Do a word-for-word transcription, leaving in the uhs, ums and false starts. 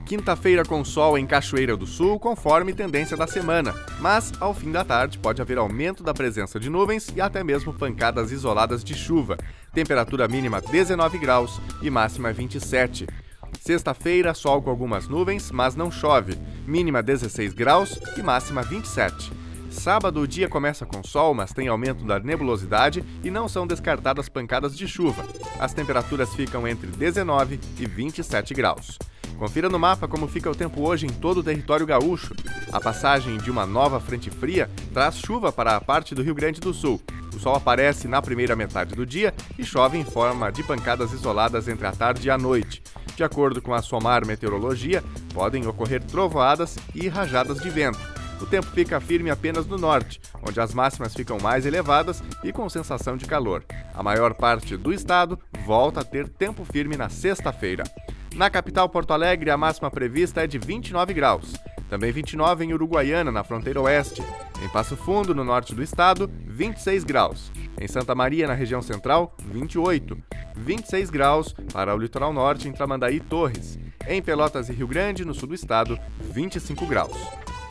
Quinta-feira com sol em Cachoeira do Sul, conforme tendência da semana, mas ao fim da tarde pode haver aumento da presença de nuvens e até mesmo pancadas isoladas de chuva. Temperatura mínima dezenove graus e máxima vinte e sete. Sexta-feira, sol com algumas nuvens, mas não chove. Mínima dezesseis graus e máxima vinte e sete. Sábado o dia começa com sol, mas tem aumento da nebulosidade e não são descartadas pancadas de chuva. As temperaturas ficam entre dezenove e vinte e sete graus. Confira no mapa como fica o tempo hoje em todo o território gaúcho. A passagem de uma nova frente fria traz chuva para a parte do Rio Grande do Sul. O sol aparece na primeira metade do dia e chove em forma de pancadas isoladas entre a tarde e a noite. De acordo com a SOMAR Meteorologia, podem ocorrer trovoadas e rajadas de vento. O tempo fica firme apenas no norte, onde as máximas ficam mais elevadas e com sensação de calor. A maior parte do estado volta a ter tempo firme na sexta-feira. Na capital Porto Alegre, a máxima prevista é de vinte e nove graus. Também vinte e nove em Uruguaiana, na fronteira oeste. Em Passo Fundo, no norte do estado, vinte e seis graus. Em Santa Maria, na região central, vinte e oito. vinte e seis graus para o litoral norte, em Tramandaí e Torres. Em Pelotas e Rio Grande, no sul do estado, vinte e cinco graus.